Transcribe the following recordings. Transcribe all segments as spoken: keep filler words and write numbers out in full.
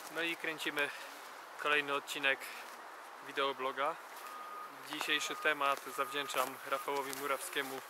No i kręcimy kolejny odcinek wideobloga. Dzisiejszy temat zawdzięczam Rafałowi Murawskiemu.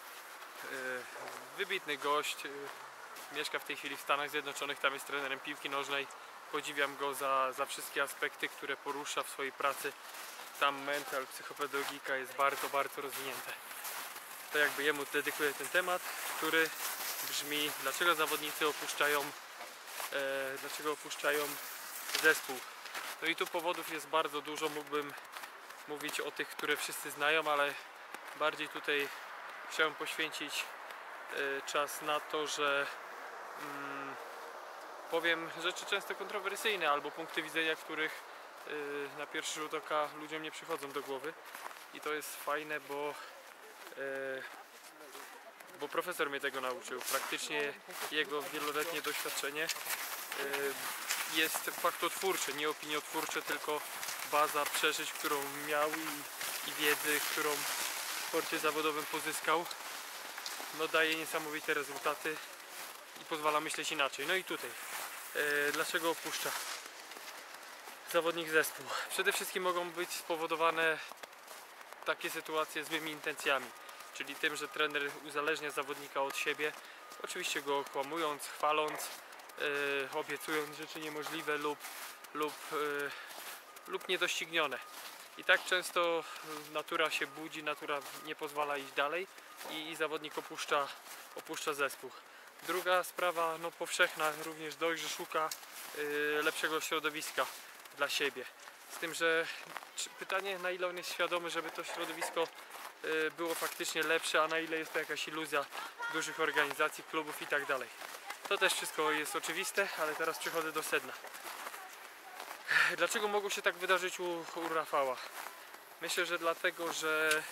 Wybitny gość, mieszka w tej chwili w Stanach Zjednoczonych, tam jest trenerem piłki nożnej. Podziwiam go za, za wszystkie aspekty, które porusza w swojej pracy. Tam mental, psychopedagogika jest bardzo, bardzo rozwinięte. To jakby jemu dedykuję ten temat, który brzmi: dlaczego zawodnicy opuszczają e, dlaczego opuszczają zespół. No i tu powodów jest bardzo dużo, mógłbym mówić o tych, które wszyscy znają, ale bardziej tutaj chciałem poświęcić e, czas na to, że mm, powiem rzeczy często kontrowersyjne albo punkty widzenia, których e, na pierwszy rzut oka ludziom nie przychodzą do głowy. I to jest fajne, bo e, bo profesor mnie tego nauczył. Praktycznie jego wieloletnie doświadczenie jest faktotwórcze, nie opiniotwórcze, tylko baza przeżyć, którą miał i, i wiedzy, którą w sporcie zawodowym pozyskał. No, daje niesamowite rezultaty i pozwala myśleć inaczej. No i tutaj, e, dlaczego opuszcza zawodnik zespół? Przede wszystkim mogą być spowodowane takie sytuacje złymi intencjami, czyli tym, że trener uzależnia zawodnika od siebie, oczywiście go okłamując, chwaląc, yy, obiecując rzeczy niemożliwe lub, lub, yy, lub niedoścignione. I tak często natura się budzi, natura nie pozwala iść dalej i, i zawodnik opuszcza, opuszcza zespół. Druga sprawa, no powszechna również dość, że szuka yy, lepszego środowiska dla siebie. Z tym, że pytanie, na ile on jest świadomy, żeby to środowisko było faktycznie lepsze, a na ile jest to jakaś iluzja dużych organizacji, klubów i tak dalej. To też wszystko jest oczywiste, ale teraz przechodzę do sedna. Dlaczego mogło się tak wydarzyć u, u Rafała? Myślę, że dlatego, że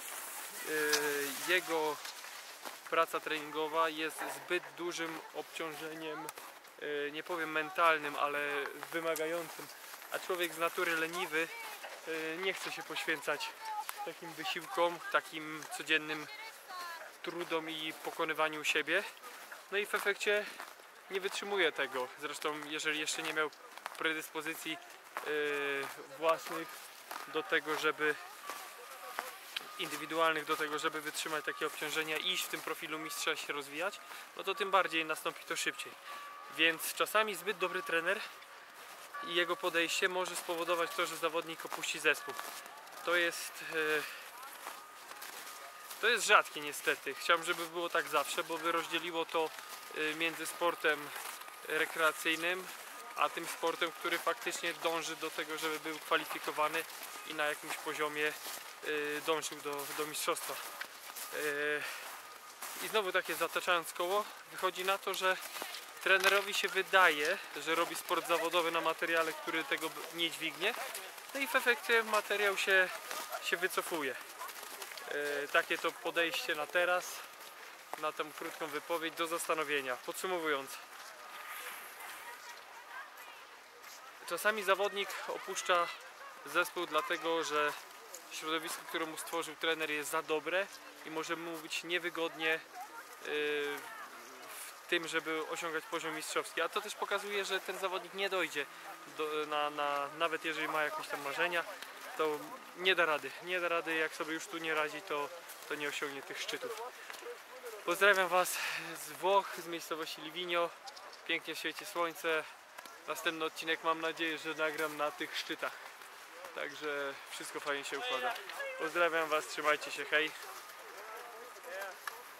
yy, jego praca treningowa jest zbyt dużym obciążeniem, yy, nie powiem mentalnym, ale wymagającym, a człowiek z natury leniwy yy, nie chce się poświęcać takim wysiłkom, takim codziennym trudom i pokonywaniu siebie. No i w efekcie nie wytrzymuje tego. Zresztą jeżeli jeszcze nie miał predyspozycji yy, własnych do tego, żeby indywidualnych do tego, żeby wytrzymać takie obciążenia i iść w tym profilu mistrza się rozwijać, no to tym bardziej nastąpi to szybciej. Więc czasami zbyt dobry trener i jego podejście może spowodować to, że zawodnik opuści zespół. To jest, to jest rzadkie niestety. Chciałbym, żeby było tak zawsze, bo by rozdzieliło to między sportem rekreacyjnym, a tym sportem, który faktycznie dąży do tego, żeby był kwalifikowany i na jakimś poziomie dążył do, do mistrzostwa. I znowu takie zataczając koło, wychodzi na to, że trenerowi się wydaje, że robi sport zawodowy na materiale, który tego nie dźwignie. No i w efekcie materiał się, się wycofuje. Yy, takie to podejście na teraz, na tę krótką wypowiedź, do zastanowienia. Podsumowując, czasami zawodnik opuszcza zespół dlatego, że środowisko, które mu stworzył trener, jest za dobre i może mu być niewygodnie yy, w tym, żeby osiągać poziom mistrzowski. A to też pokazuje, że ten zawodnik nie dojdzie do, na, na, nawet jeżeli ma jakieś tam marzenia, to nie da rady. Nie da rady, jak sobie już tu nie radzi, to, to nie osiągnie tych szczytów. Pozdrawiam Was z Włoch, z miejscowości Livigno. Pięknie świeci słońce. Następny odcinek mam nadzieję, że nagram na tych szczytach. Także wszystko fajnie się układa. Pozdrawiam Was, trzymajcie się, hej!